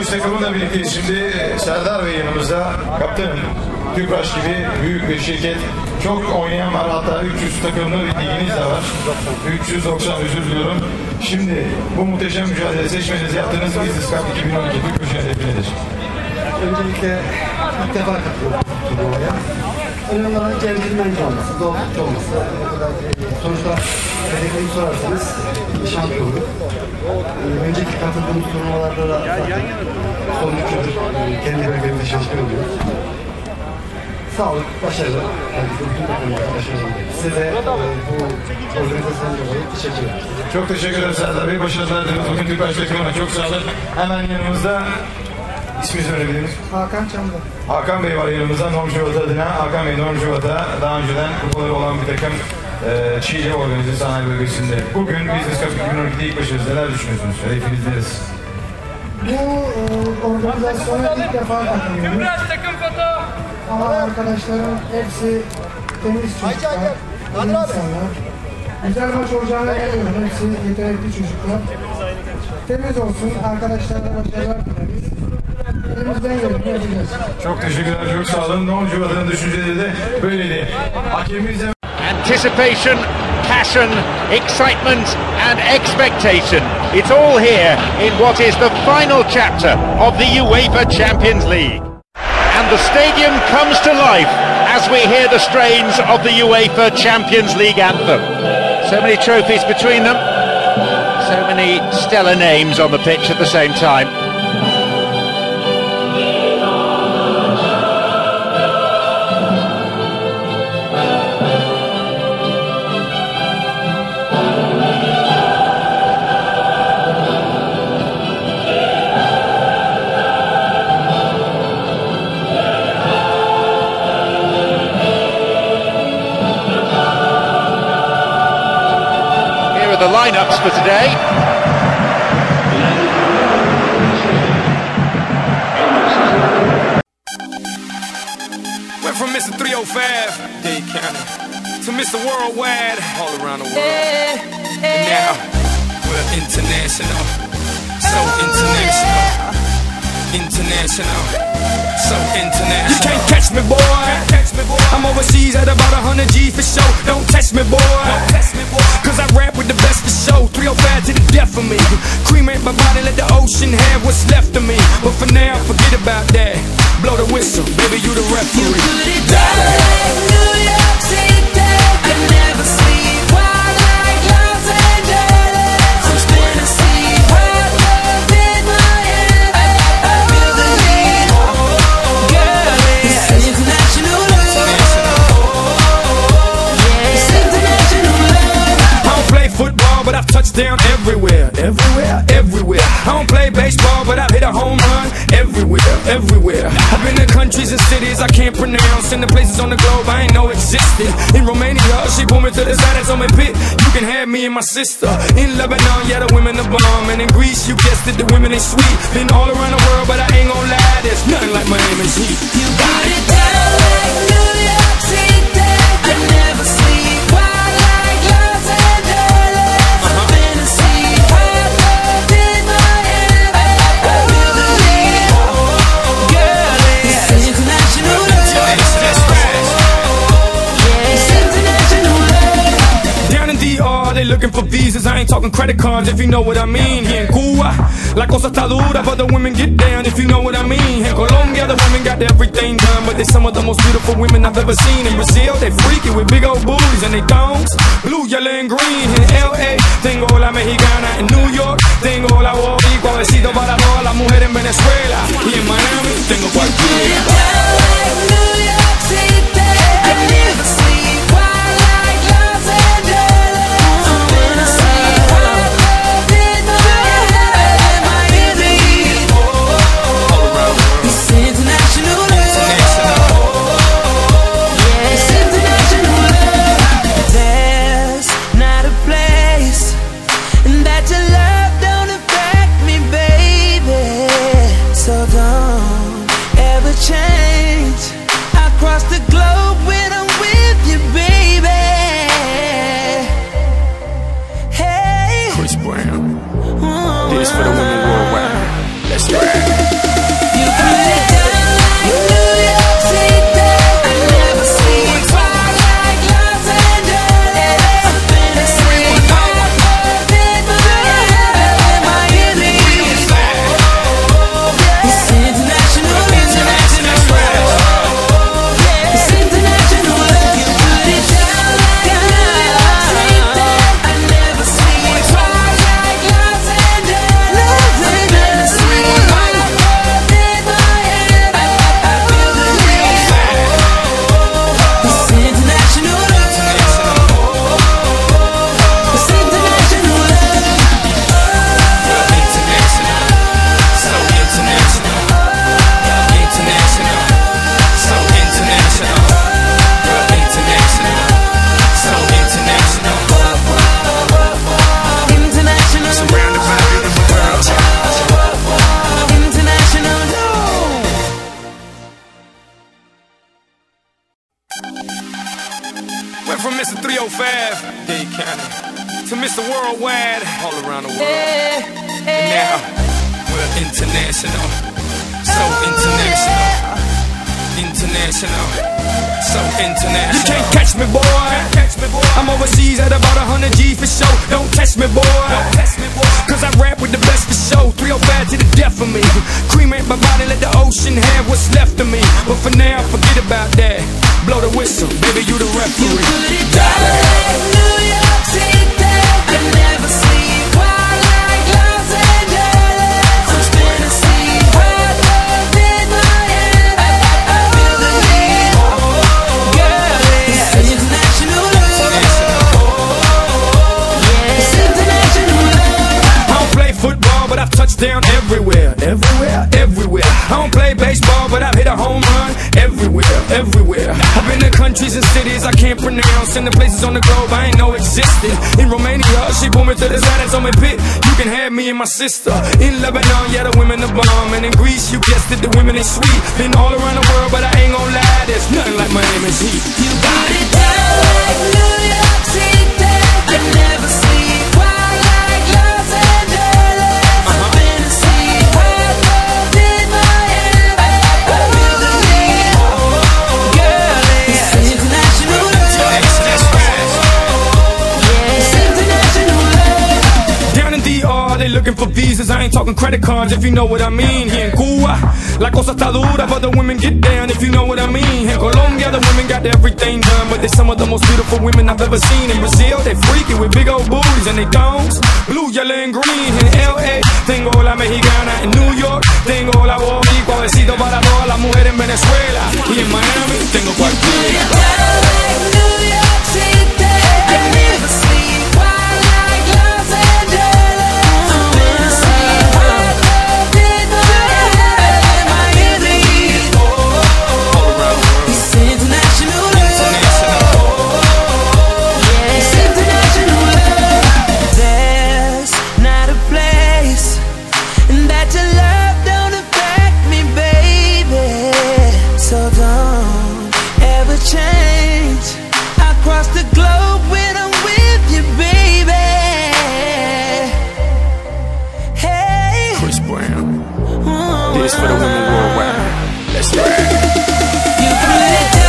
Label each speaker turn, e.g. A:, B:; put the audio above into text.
A: Tüpraş takımıyla birlikteyiz. Şimdi Serdar Bey yanımızda. Kaptanım, Tüpraş gibi büyük bir şirket. Çok oynayan var. Hatta 300 takımlı bir liginiz de var. 390, özür diliyorum. Şimdi bu muhteşem mücadele seçmenizi yaptığınız Business Cup 2012 Türk mücadelesi nedir?
B: Öncelikle ilk defa katılıyorum turnuvaya. Önemli olan centilmence olması, doğrultucu olması. Sonuçta hedefleri sorarsanız şampiyonluk. Önceki katıldığımız turnuvalarda da zaten son 3 yıldır kendi bölgemizde şampiyon oluyoruz. Sağlık, başarılı. Bütün takımlara başarılı. Size de bu organizasyon dolayı teşekkür ederim.
A: Çok teşekkür ederim Serdar Bey. Başarılar dileriz. Bugün Tüpraş takımına çok sağ olun. Hemen yanımızda İsminizi öğrenebilir miyiz?
B: Hakan Çamlı.
A: Hakan Bey var yanımızda. Normjuvat'a adına. Hakan Bey Normjuvat'a daha önceden kupaları olan bir takım Çiğli organize sanayi bölgesinde. Bugün Business Cup 2012'de ilk başarınız. Neler düşünüyorsunuz? Hedefiniz neresi?
C: Bu organizasyona ilk defa katılıyorum. Ama arkadaşlarım hepsi temiz çocuklar, iyi insanlar. Güzel maç olacağına eminim. Hepsi yetenekli çocuklar. Temiz olsun, arkadaşlarla başarılar dileriz. Elimizden geleni yapacağız.
A: Çok teşekkürler, çok sağ olun. Normjuvat'ın düşünceleri de böyleydi. Hakemimiz de...
D: Anticipation, passion, excitement and expectation. It's all here in what is the final chapter of the UEFA Champions League. And the stadium comes to life as we hear the strains of the UEFA Champions League anthem. So many trophies between them, so many stellar names on the pitch at the same time. The lineups for today.
E: Went from Mr. 305, Dade County, to Mr. Worldwide, all around the world. And now we're international, so international, international, so international. You can't catch me, boy. I'm overseas at about 100 G's for show. Don't test me, boy. Cause I rap with the best for show. 305 to the death of me. Cremate my body, let the ocean have what's left of me. But for now, forget about that. Blow the whistle, baby, you the referee.
F: You put it down like New York City. I never sleep. Wild like Los Angeles. I'm spinning sleep. Hot love in my head. I feel the need. Girl, it's international love. It's international love.
E: I don't play football, but I've touched down everywhere. Everywhere, everywhere. I don't play baseball, but I've hit a home run everywhere, everywhere. I've been to countries and cities I can't pronounce, and the places on the globe I ain't know existed. In Romania, she pulled me to the side and told me, "Pit, you can have me and my sister." In Lebanon, yeah, the women are bomb, and in Greece, you guessed it, the women ain't sweet. Been all around the world, but I ain't gon' lie, there's nothing like Miami's heat.
F: You put it down like New York City. I never sleep. Wild like Los Angeles. I'm spinning sleep. Hot love in my head. I feel the need. Girl, it's international love. It's international love.
E: Down in DR, they looking for visas. I ain't talking credit cards, if you know what I mean. Here in Cuba, la cosa está dura, but the women get down, if you know what I mean. In Colombia, the women got everything done, but they're some of the most beautiful women I've ever seen. In Brazil, they freaky with big old booties and they thongs, blue, yellow, and green. In LA, tengo la mexicana. In New York, tengo la boricua. Besito para todas las mujeres en Venezuela. Y en Miami, tengo cualquiera.
F: Down like New York City. I never sleep. Wild like Los Angeles. I'm spinning sleep. Hot love in my head. I feel the heat. It's international love. It's international love. There's not a place that your love don't affect me, baby. So don't ever change. Across the globe when I'm with you, baby. Hey.
E: Chris Brown, this for the women worldwide. Let's ride. Mr. 305, Dade County, to Mr. Worldwide, all around the world. And now, we're international, so international. International, so international. You can't catch me, boy. I'm overseas at about 100 G for show. Don't test me, boy. Cause I rap with the best for show. 305 to the death of me. Cremate my body, let the ocean have what's left of me. But for now, forget about that. Blow the whistle, baby, you the referee.
F: You put it down like New York City. I never sleep. Wild like Los Angeles. I'm spinning sea. Hot love in my head. I feel the heat. Girl, it's international love. It's international love.
E: I don't play football, but I've touched down everywhere. Everywhere. I don't play baseball, but I've hit a home run everywhere. I've been to countries and cities I can't pronounce, and the places on the globe I ain't know existed. In Romania, she pulled me to the side and told me, "Pit, you can have me and my sister." In Lebanon, yeah, the women are bomb, and in Greece, you guessed it, the women is sweet. Been all around the world, but I ain't gon' lie, there's nothing like Miami's heat.
F: You put it down like New York City. I never sleep. Wild like Los Angeles. I'm spinning sea. Hot love in my head. I feel the heat. Girl, it's international love. It's international love.
E: Down in DR, they looking for visas. I ain't talking credit cards, if you know what I mean. Here in Cuba, la cosa está dura, but the women get down, if you know what I mean. In Colombia, the women got everything done, but they're some of the most beautiful women I've ever seen. In Brazil, they freaky with big old booties and they thongs, blue, yellow, and green. In LA, tengo la mexicana. In New York, tengo la boricua. Besito para todas las mujeres en Venezuela. Y en Miami, tengo cualquiera.
F: Down like New York City. I never sleep. Wild like Los Angeles. I'm spinning sea. Hot love in my head. I feel the heat. It's international love. It's international love. There's not a place that your love don't affect me, baby. So don't ever change. I cross the globe when I'm with you, baby. Hey,
E: Chris Brown, this for the women worldwide. Let's ride.
F: you put it down.